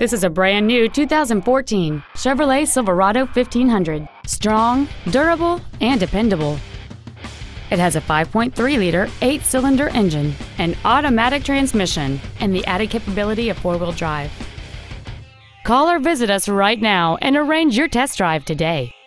This is a brand new 2014 Chevrolet Silverado 1500. Strong, durable, and dependable. It has a 5.3-liter, 8-cylinder engine, an automatic transmission, and the added capability of 4-wheel drive. Call or visit us right now and arrange your test drive today.